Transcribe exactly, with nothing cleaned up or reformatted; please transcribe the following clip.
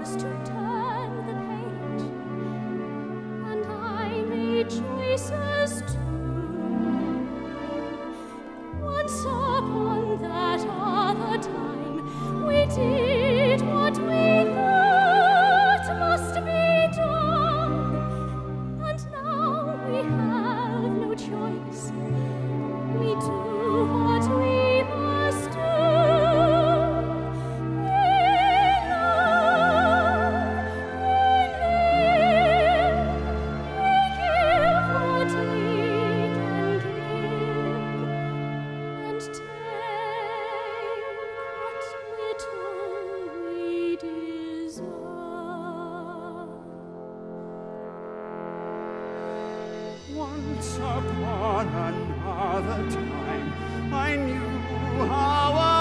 chose to turn the page, and I made choices too. Once upon that other time, we did what we thought must be done, and now we have no choice. We do what we must do. Once upon another time, I knew how